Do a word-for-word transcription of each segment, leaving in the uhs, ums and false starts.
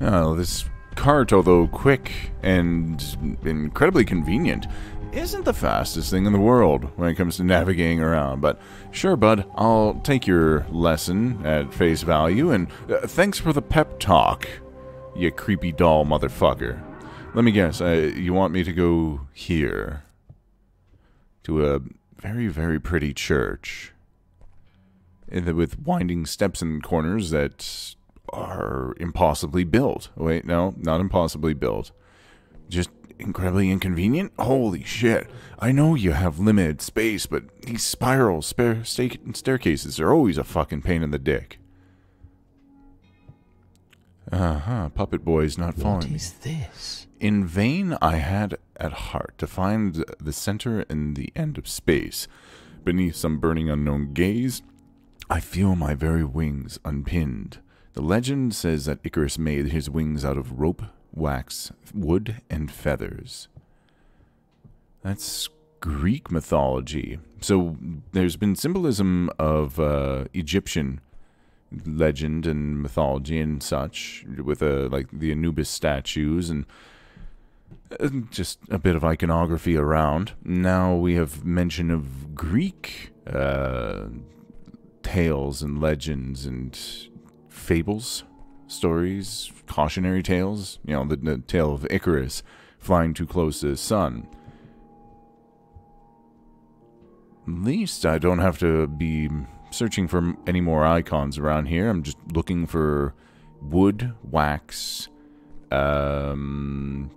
Oh, this cart, although quick and incredibly convenient, isn't the fastest thing in the world when it comes to navigating around. But sure, bud, I'll take your lesson at face value, and uh, thanks for the pep talk, you creepy doll motherfucker. Let me guess, uh, you want me to go here? To a very, very pretty church. With winding steps and corners that are impossibly built. Wait, no, not impossibly built. Just incredibly inconvenient? Holy shit. I know you have limited space, but these spiral spare staircases are always a fucking pain in the dick. Uh-huh, Puppet Boy's not following me. What is this? In vain I had at heart to find the center and the end of space. Beneath some burning unknown gaze, I feel my very wings unpinned. The legend says that Icarus made his wings out of rope, wax, wood, and feathers. That's Greek mythology. So there's been symbolism of uh, Egyptian legend and mythology and such, with uh, like the Anubis statues and uh, just a bit of iconography around. Now we have mention of Greek uh, tales and legends and fables, stories, cautionary tales. You know, the, the tale of Icarus flying too close to the sun. At least I don't have to be searching for any more icons around here. I'm just looking for wood, wax, um,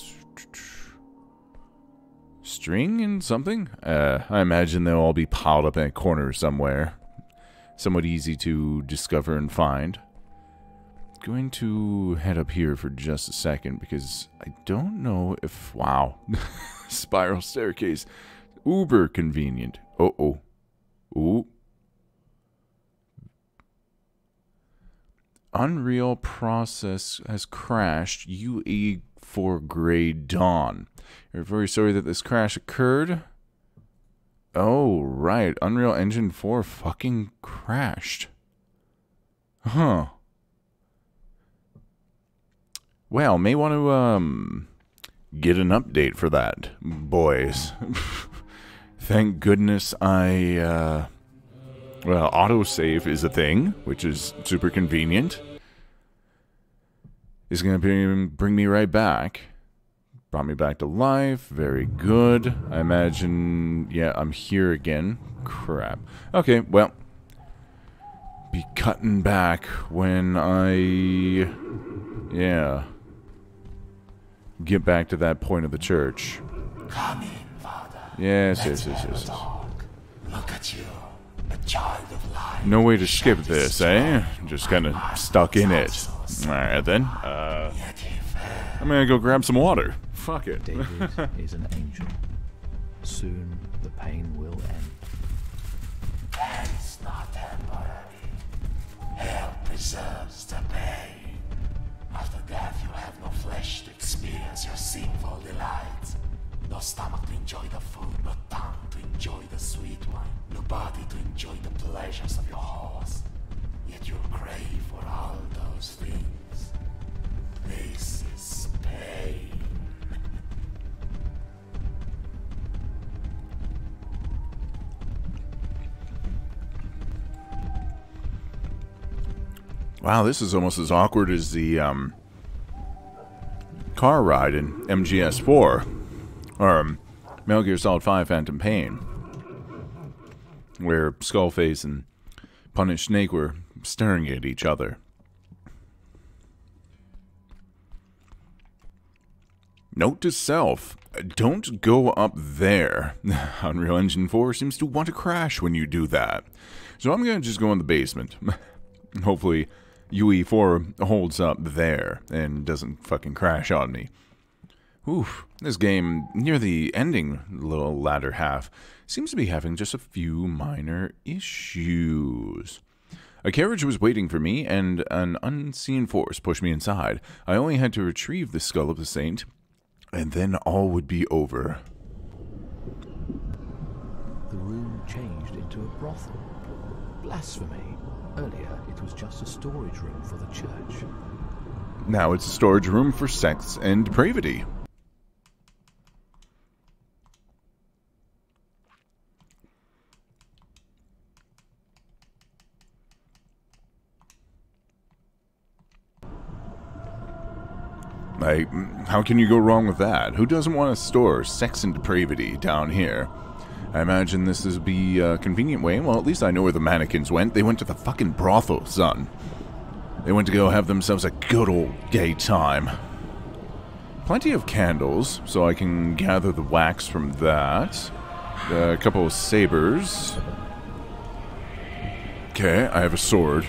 string and something. Uh, I imagine they'll all be piled up in a corner somewhere. Somewhat easy to discover and find. Going to head up here for just a second because I don't know if... Wow. Spiral staircase. Uber convenient. Uh-oh. Ooh. Unreal process has crashed. U E four Grey Dawn. We're very sorry that this crash occurred. Oh, right. Unreal Engine four fucking crashed. Huh. Well, may want to, um, get an update for that, boys. Thank goodness I, uh, well, autosave is a thing, which is super convenient. It's going to bring me right back. Brought me back to life. Very good. I imagine... Yeah, I'm here again. Crap. Okay, well. Be cutting back when I... Yeah. Get back to that point of the church. Come in, Father. Yes, yes, yes, yes. Look at you, a child of light. No way to skip this, eh? Just kind of stuck in it. Alright then. Uh, I'm gonna go grab some water. Fuck it. David is an angel. Soon the pain will end. That is not temporary. Hell preserves the pain. After death you have no flesh to experience your sinful delights. No stomach to enjoy the food, no tongue to enjoy the sweet wine, no body to enjoy the pleasures of your horse. Yet you crave for all those things. This is pain. Wow, this is almost as awkward as the um, car ride in M G S four. Or um, Metal Gear Solid five Phantom Pain. Where Skullface and Punished Snake were staring at each other. Note to self, don't go up there. Unreal Engine four seems to want to crash when you do that. So I'm going to just go in the basement. Hopefully U E four holds up there and doesn't fucking crash on me. Oof, this game, near the ending little latter half, seems to be having just a few minor issues. A carriage was waiting for me, and an unseen force pushed me inside. I only had to retrieve the skull of the saint, and then all would be over. The room changed into a brothel. Blasphemy. Earlier, it was just a storage room for the church. Now it's a storage room for sex and depravity. Like, how can you go wrong with that? Who doesn't want to store sex and depravity down here? I imagine this would be a convenient way. Well, at least I know where the mannequins went. They went to the fucking brothel, son. They went to go have themselves a good old gay time. Plenty of candles, so I can gather the wax from that. Uh, a couple of sabers. Okay, I have a sword.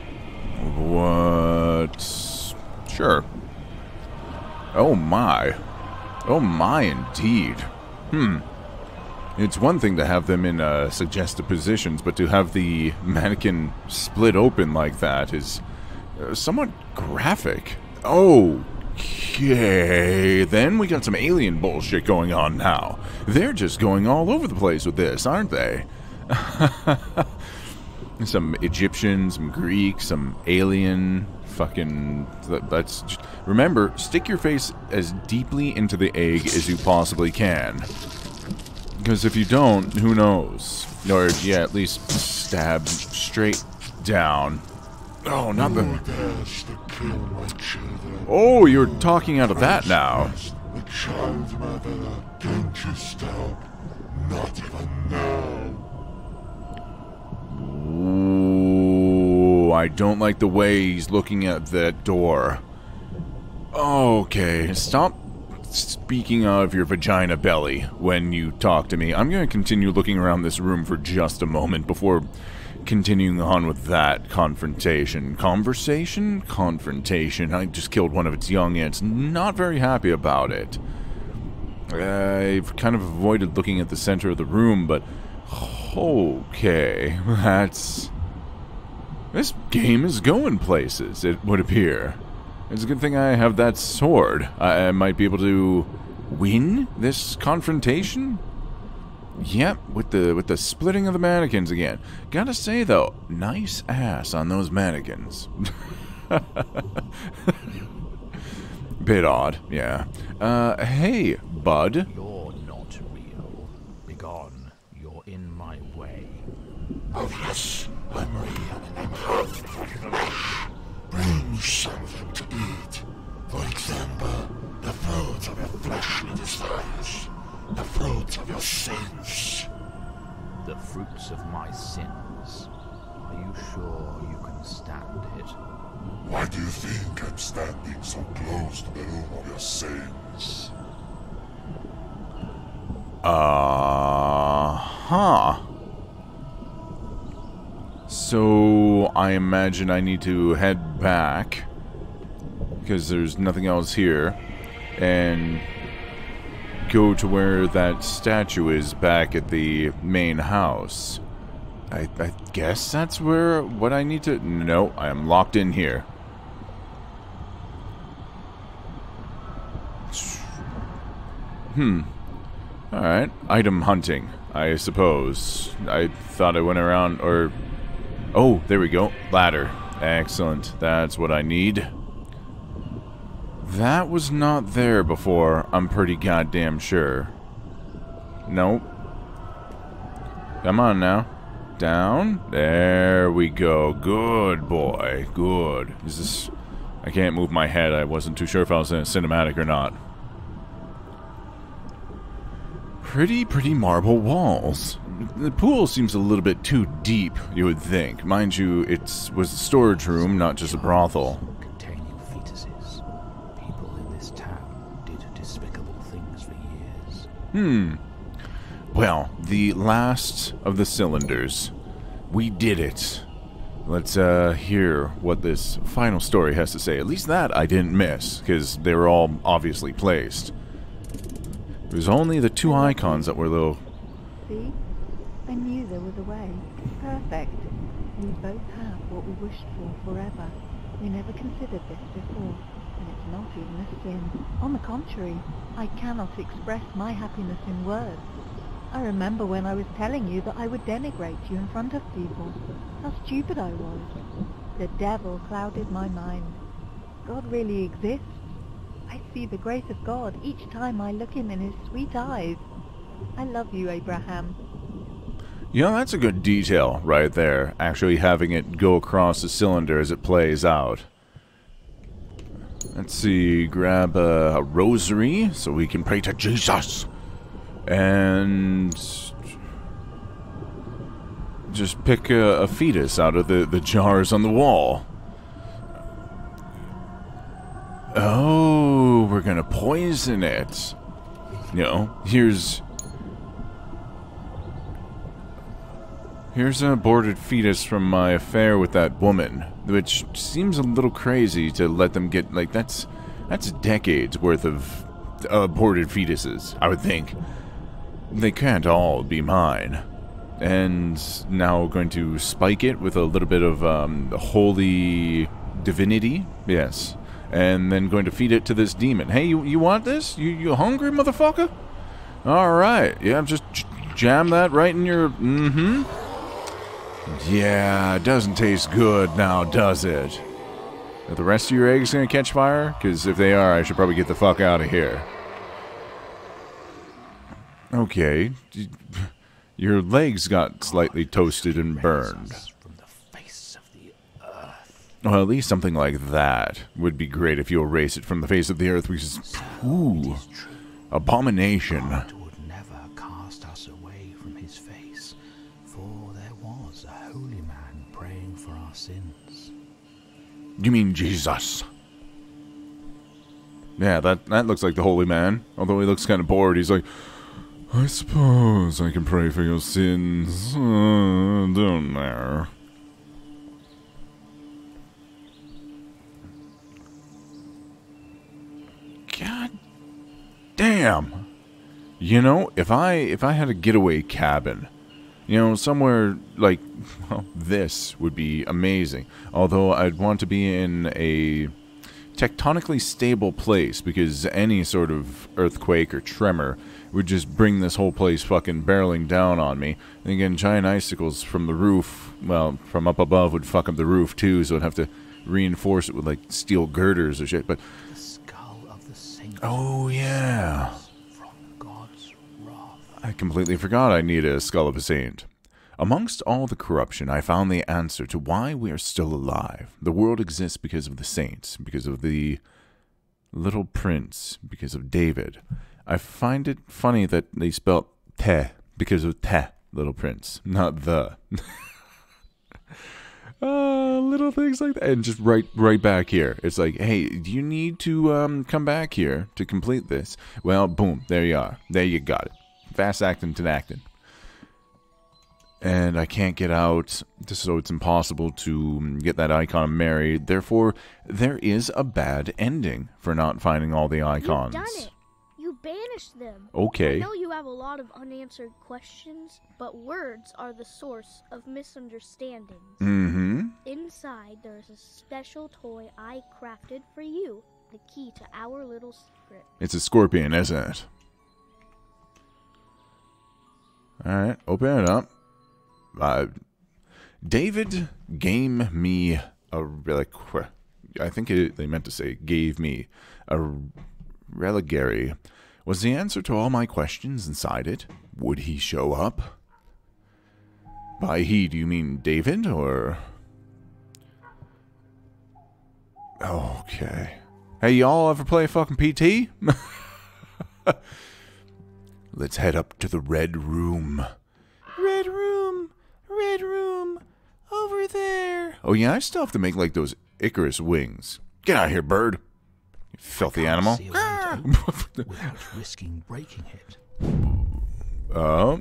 What? Sure. Oh my. Oh my indeed. Hmm. It's one thing to have them in uh, suggestive positions, but to have the mannequin split open like that is uh, somewhat graphic. Okay, then we got some alien bullshit going on now. They're just going all over the place with this, aren't they? Some Egyptian, some Greek, some alien... Fucking, that's, remember, stick your face as deeply into the egg as you possibly can. Because if you don't, who knows? Or, yeah, at least stab straight down. Oh, not the... Oh, you're talking out of that now. The child mother, don't you stop. Not even now. Ooh, I don't like the way he's looking at that door. Okay, stop speaking of your vagina belly when you talk to me. I'm going to continue looking around this room for just a moment before continuing on with that confrontation. Conversation? Confrontation. I just killed one of its young ants. Not very happy about it. I've kind of avoided looking at the center of the room, but... Okay, that's... This game is going places, it would appear. It's a good thing I have that sword. I, I might be able to win this confrontation? Yep, with the with the splitting of the mannequins again. Gotta say, though, nice ass on those mannequins. Bit odd, yeah. Uh, hey, bud. You're not real. Begone. You're in my way. Oh yes, I'm real and I'm hungry for flesh. Bring something to eat. For example, the fruit of your fleshly desires. The fruit of your sins. The fruits of my sins. Are you sure you can stand it? Why do you think I'm standing so close to the room of your sins? Uh-huh. So, I imagine I need to head back, because there's nothing else here, and go to where that statue is back at the main house. I, I guess that's where, what I need to... No, I am locked in here. Hmm. Alright. Item hunting, I suppose. I thought I went around, or... Oh, there we go. Ladder. Excellent. That's what I need. That was not there before, I'm pretty goddamn sure. Nope. Come on now. Down. There we go. Good boy. Good. Is this... I can't move my head. I wasn't too sure if I was in a cinematic or not. Pretty, pretty marble walls. The pool seems a little bit too deep, you would think. Mind you, it was a storage room, not just a brothel. Containing fetuses. People in this town did despicable things for years. Hmm. Well, the last of the cylinders. We did it. Let's uh, hear what this final story has to say. At least that I didn't miss, because they were all obviously placed. It was only the two icons that were a little... See? I knew there was a way. Perfect. We both have what we wished for forever. We never considered this before, and it's not even a sin. On the contrary, I cannot express my happiness in words. I remember when I was telling you that I would denigrate you in front of people. How stupid I was. The devil clouded my mind. God really exists. I see the grace of God each time I look in in his sweet eyes. I love you, Abraham. You know, that's a good detail right there. Actually having it go across the cylinder as it plays out. Let's see, grab a, a rosary so we can pray to Jesus. And just pick a, a fetus out of the, the jars on the wall. Oh, we're gonna poison it. You know, here's... Here's an aborted fetus from my affair with that woman, which seems a little crazy to let them get, like, that's, that's decades worth of aborted fetuses, I would think. They can't all be mine. And now going to spike it with a little bit of, um, holy divinity, yes. And then going to feed it to this demon. Hey, you, you want this? You, you hungry, motherfucker? Alright, yeah, just j jam that right in your, mm-hmm. Yeah, it doesn't taste good now, does it? Are the rest of your eggs gonna catch fire? Because if they are, I should probably get the fuck out of here. Okay. Your legs got slightly toasted and burned. Well, at least something like that would be great if you erase it from the face of the earth, which is... Ooh. Abomination. Sins. You mean Jesus? Yeah, that that looks like the holy man. Although he looks kind of bored. He's like, I suppose I can pray for your sins. Uh, don't there. God damn. You know, if I if I had a getaway cabin, you know, somewhere like, well, this would be amazing. Although I'd want to be in a tectonically stable place, because any sort of earthquake or tremor would just bring this whole place fucking barreling down on me. And again, giant icicles from the roof, well, from up above would fuck up the roof too, so I'd have to reinforce it with like steel girders or shit. But the skull of the saint. Oh yeah. I completely forgot I need a skull of a saint. Amongst all the corruption, I found the answer to why we are still alive. The world exists because of the saints, because of the little prince, because of David. I find it funny that they spelled te because of te, little prince, not the. Uh, little things like that. And just right right back here. It's like, hey, do you need to um, come back here to complete this? Well, boom, there you are. There you got it. Fast acting to acting. And I can't get out, so it's impossible to get that icon married. Therefore, there is a bad ending for not finding all the icons. You've done it. You banished them. Okay. I know you have a lot of unanswered questions, but words are the source of misunderstandings. Mm-hmm. Inside, there is a special toy I crafted for you, the key to our little secret. It's a scorpion, isn't it? Alright, open it up. Uh, David gave me a relic. I think it, they meant to say gave me a reliquary. Was the answer to all my questions inside it? Would he show up? By he, do you mean David, or... Okay. Hey, y'all ever play fucking P T? Let's head up to the Red Room. Red Room! Red Room! Over there! Oh yeah, I still have to make like those Icarus wings. Get out of here, bird! You filthy animal. Ah! Without risking breaking it. Uh,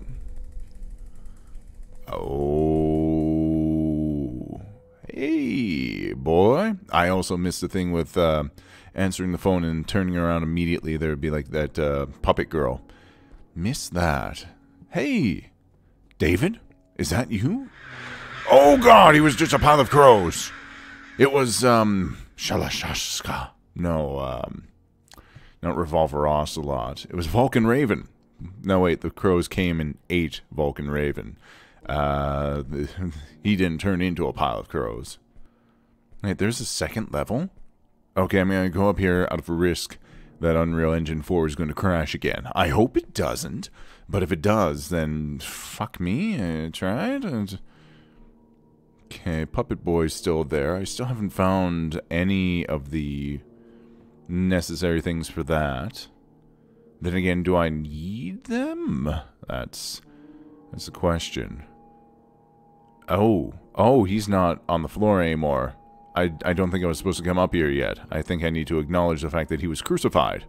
oh. Hey, boy. I also missed the thing with uh, answering the phone and turning around immediately. There would be like that uh, puppet girl. Missed that. Hey, David? Is that you? Oh god, he was just a pile of crows. It was, um, Shalashashka. No, um, not Revolver Ocelot. It was Vulcan Raven. No, wait, the crows came and ate Vulcan Raven. Uh, he didn't turn into a pile of crows. Wait, there's a second level? Okay, I'm going to go up here out of risk that Unreal Engine four is going to crash again. I hope it doesn't, but if it does, then fuck me. I tried. And... Okay, Puppet Boy's still there. I still haven't found any of the necessary things for that. Then again, do I need them? That's that's the question. Oh, oh, he's not on the floor anymore. I, I don't think I was supposed to come up here yet. I think I need to acknowledge the fact that he was crucified.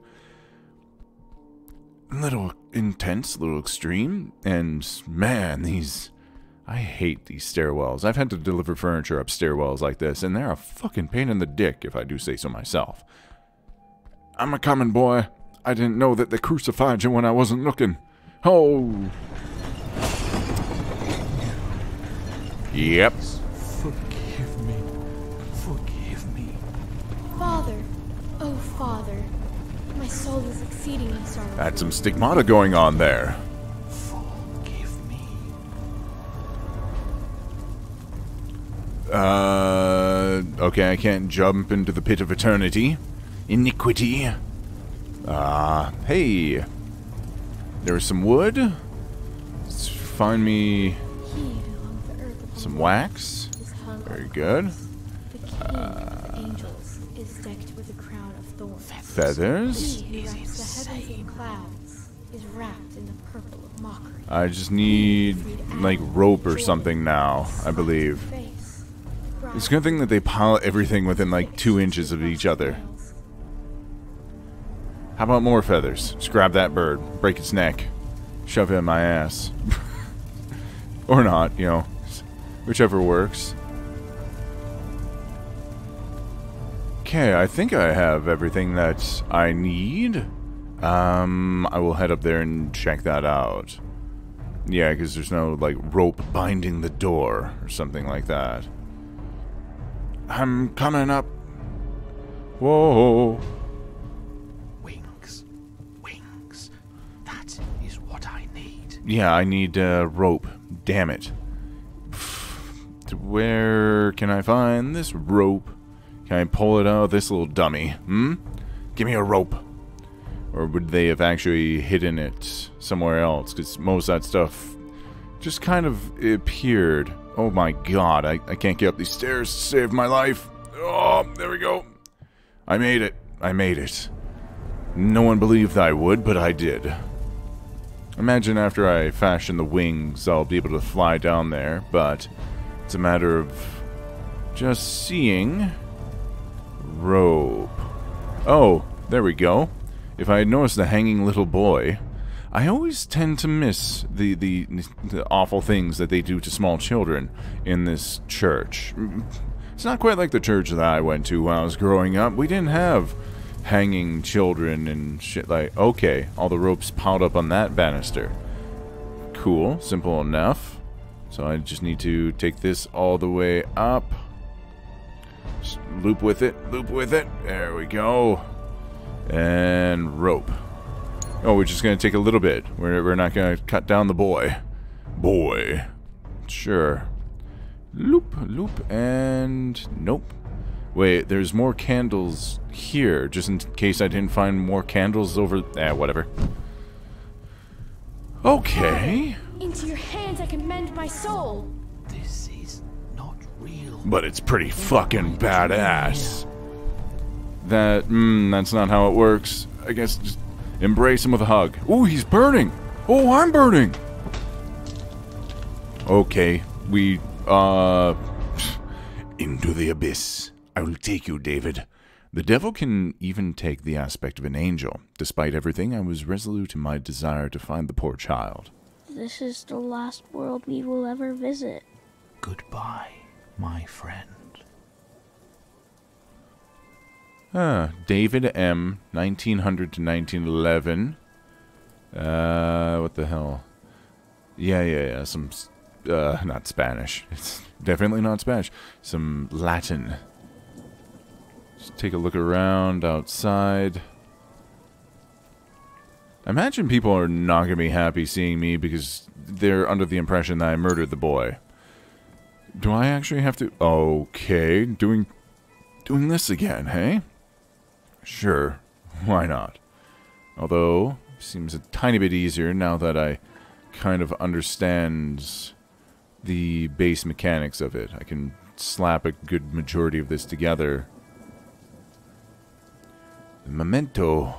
A little intense, a little extreme, and man, these... I hate these stairwells. I've had to deliver furniture up stairwells like this, and they're a fucking pain in the dick, if I do say so myself. I'm a common boy. I didn't know that they crucified you when I wasn't looking. Oh! Yep. Forgive me. Forgive me. Father, oh Father, my soul is exceedingly sorrowful. That's some stigmata going on there. Forgive me. Uh, okay, I can't jump into the pit of eternity. Iniquity. Ah, uh, hey. There's some wood. Let's find me some wax. Very good. The king of the angels is decked with a crown of thorns. Feathers. He who wraps the heavens in clouds is wrapped in the purple of mockery. I just need, like, rope or something now, I believe. It's a good thing that they pile everything within, like, two inches of each other. How about more feathers? Just grab that bird, break its neck, shove it in my ass. Or not, you know. Whichever works. Okay, I think I have everything that I need. Um, I will head up there and check that out. Yeah, because there's no, like, rope binding the door or something like that. I'm coming up. Whoa. Wings. Wings. That is what I need. Yeah, I need uh, rope. Damn it. Where can I find this rope? Can I pull it out of this little dummy? Hmm? Give me a rope. Or would they have actually hidden it somewhere else? Because most of that stuff just kind of appeared. Oh my god, I, I can't get up these stairs to save my life. Oh, there we go. I made it. I made it. No one believed I would, but I did. Imagine after I fashion the wings, I'll be able to fly down there, but it's a matter of just seeing. Rope. Oh, there we go. If I had noticed the hanging little boy, I always tend to miss the, the, the awful things that they do to small children in this church. It's not quite like the church that I went to when I was growing up. We didn't have hanging children and shit like... Okay, all the ropes piled up on that banister. Cool, simple enough. So I just need to take this all the way up. Just loop with it, loop with it. There we go. And rope. Oh, we're just going to take a little bit. We're, we're not going to cut down the boy. Boy. Sure. Loop, loop, and... Nope. Wait, there's more candles here, just in case I didn't find more candles over... Eh, whatever. Okay. Into your hands I commend my soul. This is not real. But it's pretty fucking badass. That, mm, that's not how it works. I guess just embrace him with a hug. Ooh, he's burning! Oh, I'm burning! Okay, we, uh... into the abyss. I will take you, David. The devil can even take the aspect of an angel. Despite everything, I was resolute in my desire to find the poor child. This is the last world we will ever visit. Goodbye, my friend. Ah, David M., nineteen hundred to nineteen eleven. Uh, what the hell? Yeah, yeah, yeah, some, uh, not Spanish. It's definitely not Spanish. Some Latin. Just take a look around outside. I imagine people are not going to be happy seeing me because they're under the impression that I murdered the boy. Do I actually have to... Okay, doing, doing this again, hey? Sure, why not? Although, seems a tiny bit easier now that I kind of understand the base mechanics of it. I can slap a good majority of this together. The memento.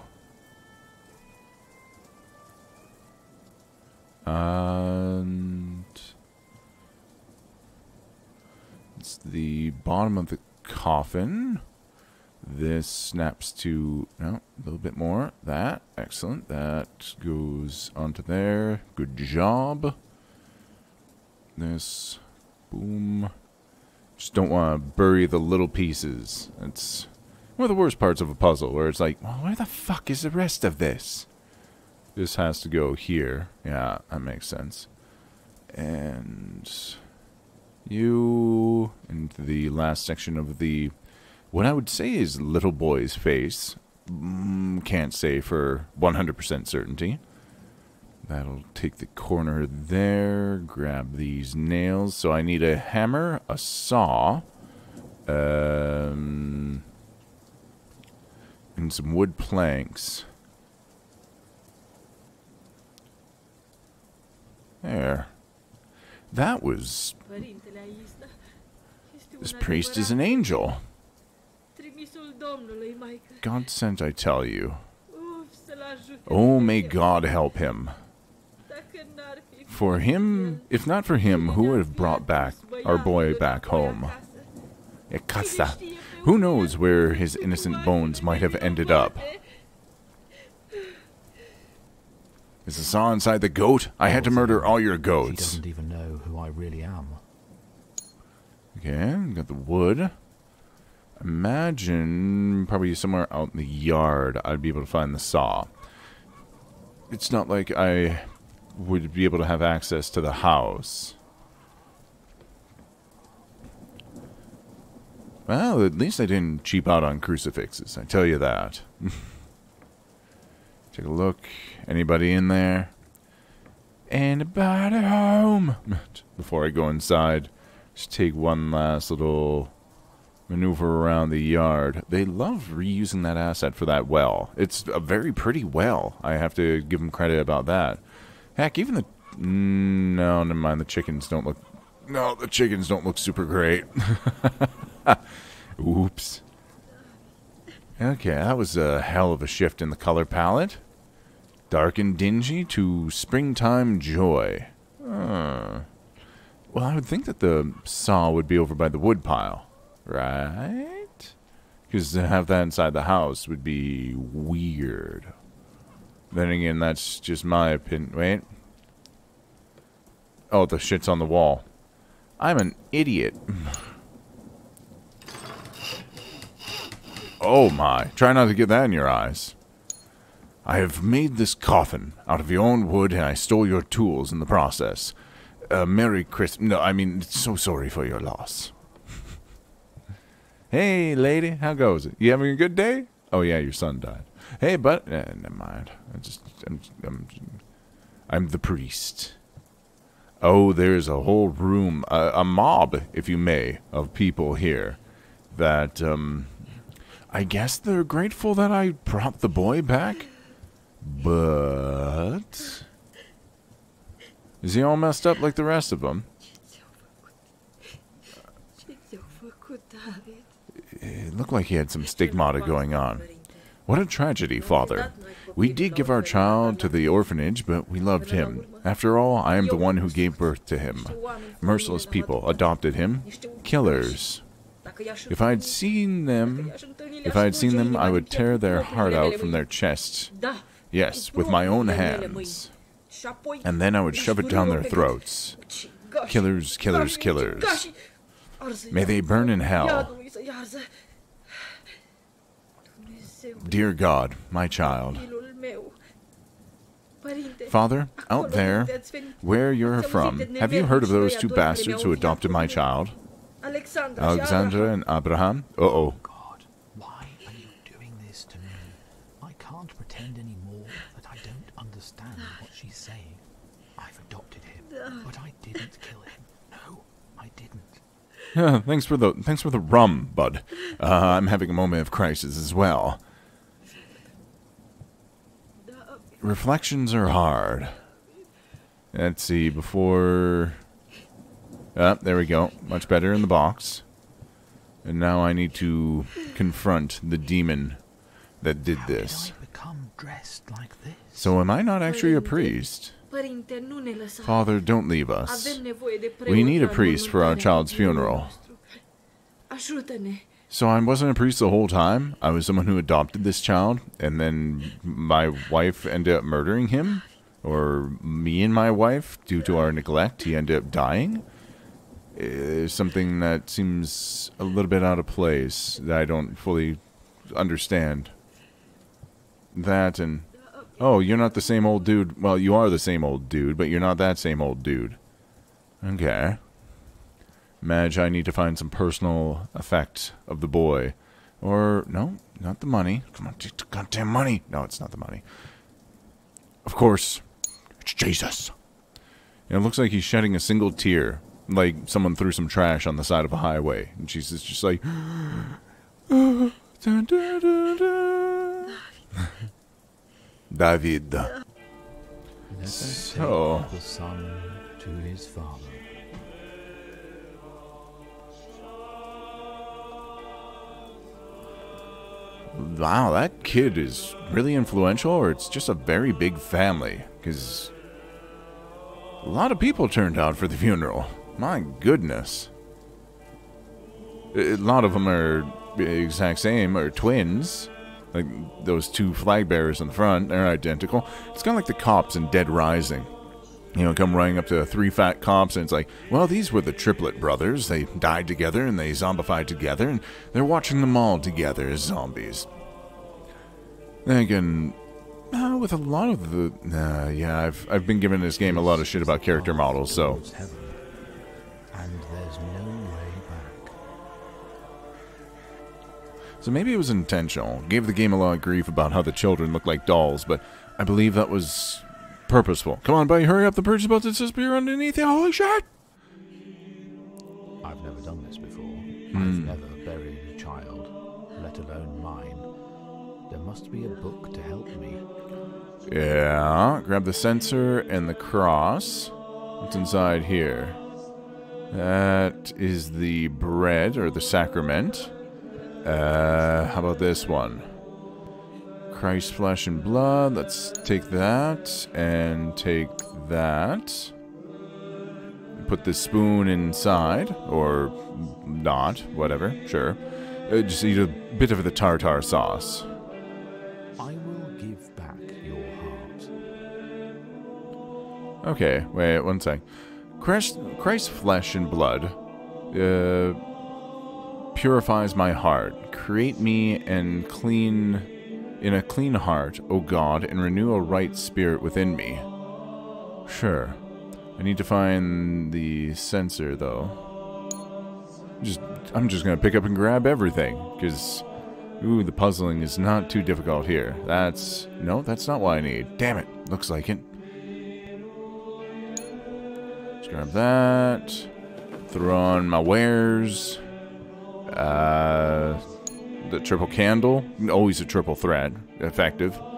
And it's the bottom of the coffin. This snaps to, no, a little bit more. That, excellent. That goes onto there. Good job. This, boom. Just don't want to bury the little pieces. It's one of the worst parts of a puzzle, where it's like, well, where the fuck is the rest of this? This has to go here. Yeah, that makes sense. And you into the last section of the, what I would say is little boy's face. Mm, can't say for one hundred percent certainty. That'll take the corner there. Grab these nails. So I need a hammer, a saw, um, and some wood planks. There. That was... This priest is an angel. God sent, I tell you. Oh, may God help him. For him, if not for him, who would have brought back our boy back home? Ekasa. Who knows where his innocent bones might have ended up? Is the saw inside the goat? I had to murder all your He goats. doesn't even know who I really am. Okay, got the wood. Imagine probably somewhere out in the yard I'd be able to find the saw. It's not like I would be able to have access to the house. Well, at least I didn't cheap out on crucifixes, I tell you that. Take a look. Anybody in there? Anybody home? Before I go inside, just take one last little maneuver around the yard. They love reusing that asset for that well. It's a very pretty well. I have to give them credit about that. Heck, even the... No, never mind. The chickens don't look... No, the chickens don't look super great. Oops. Okay, that was a hell of a shift in the color palette. Dark and dingy to springtime joy. Uh, well, I would think that the saw would be over by the wood pile. Right? Because to have that inside the house would be weird. Then again, that's just my opinion. Wait. Oh, the shit's on the wall. I'm an idiot. Oh my. Try not to get that in your eyes. I have made this coffin out of your own wood, and I stole your tools in the process. Uh, Merry Christmas. No, I mean, so sorry for your loss. Hey, lady, how goes it? You having a good day? Oh, yeah, your son died. Hey, but... Eh, never mind. I just... I'm, I'm, I'm the priest. Oh, there's a whole room, uh, a mob, if you may, of people here that, um... I guess they're grateful that I brought the boy back. But... Is he all messed up like the rest of them? It looked like he had some stigmata going on. What a tragedy, Father. We did give our child to the orphanage, but we loved him. After all, I am the one who gave birth to him. Merciless people adopted him. Killers. If I had seen them, if I had seen them, I would tear their heart out from their chests. Yes, with my own hands. And then I would shove it down their throats. Killers, killers, killers. May they burn in hell. Dear God, my child. Father, out there, where you're from, have you heard of those two bastards who adopted my child? Alexandra and Abraham? Uh-oh. God, why are you doing this to me? I can't pretend anymore that I don't understand what she's saying. I've adopted him, but I didn't kill him. No, I didn't. Yeah, thanks for the thanks for the rum, bud. Uh, I'm having a moment of crisis as well. reflections are hard. Let's see, before... Ah, there we go. Much better in the box. And now I need to confront the demon that did this. How did I become dressed like this? So am I not actually a priest? Părinte, nu ne lăsa. Father, don't leave us. Avem nevoie de preot We need a la priest for our înmormântarea child's copilului funeral. nostru. Ajută-ne. So I wasn't a priest the whole time? I was someone who adopted this child, and then my wife ended up murdering him? Or me and my wife, due to our neglect, he ended up dying? Is something that seems a little bit out of place, that I don't fully understand. That and... Oh, you're not the same old dude. Well, you are the same old dude, but you're not that same old dude. Okay. Madge, I need to find some personal effect of the boy. Or, no, not the money. Come on, take the goddamn money. No, it's not the money. Of course, it's Jesus. And it looks like he's shedding a single tear. Like someone threw some trash on the side of a highway. And Jesus just like... dun, dun, dun, dun. David. Let us So... take the son to his father. Wow, that kid is really influential, or it's just a very big family, because a lot of people turned out for the funeral. My goodness. A lot of them are the exact same, or twins. Like those two flag bearers in the front, they're identical. It's kind of like the cops in Dead Rising. You know, come running up to three fat cops, and it's like, well, these were the triplet brothers. They died together, and they zombified together, and they're watching them all together as zombies. Then again, uh, with a lot of the... Uh, yeah, I've, I've been giving this game a lot of shit about character models, so... Towards heaven, and there's no way back. So maybe it was intentional. Gave the game a lot of grief about how the children look like dolls, but I believe that was... purposeful. Come on, buddy, hurry up. The bird's about to disappear underneath you. Holy shit! I've never done this before. Hmm. I've never buried a child, let alone mine. There must be a book to help me. Yeah. Grab the sensor and the cross. What's inside here? That is the bread, or the sacrament. Uh, how about this one? Christ's flesh and blood. Let's take that and take that. Put the spoon inside, or not, whatever, sure. Uh, just eat a bit of the tartar sauce. I will give back your heart. Okay, wait one sec. Christ, Christ's flesh and blood uh, purifies my heart. Create me and clean... in a clean heart, O God, and renew a right spirit within me. Sure. I need to find the sensor, though. Just, I'm just gonna pick up and grab everything, because, ooh, the puzzling is not too difficult here. That's, no, that's not what I need. Damn it, looks like it. Just grab that. Throw on my wares. Uh... The triple candle, always a triple thread, effective.